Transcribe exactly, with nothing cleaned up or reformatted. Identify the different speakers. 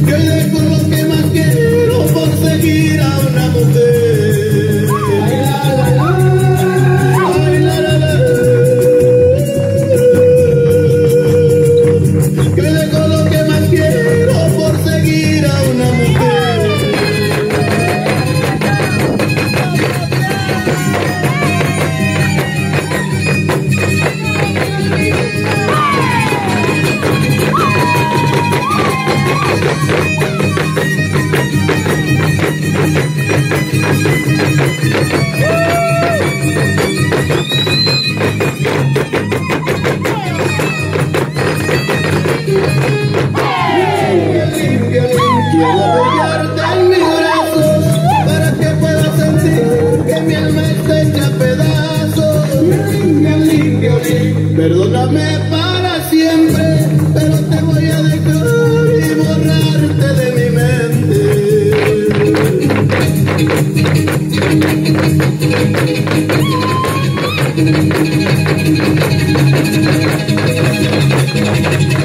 Speaker 1: que hoy dejo lo que más quiero por seguir a una mujer. Ay, la, la, la, ay, la, la, la. Que hoy dejo lo que más quiero por seguir a una mujer. Quiero apoyarte en mis brazos para que puedas sentir que mi alma está hecha a pedazos. Perdóname para siempre, pero te voy a dejar y borrarte de mi mente.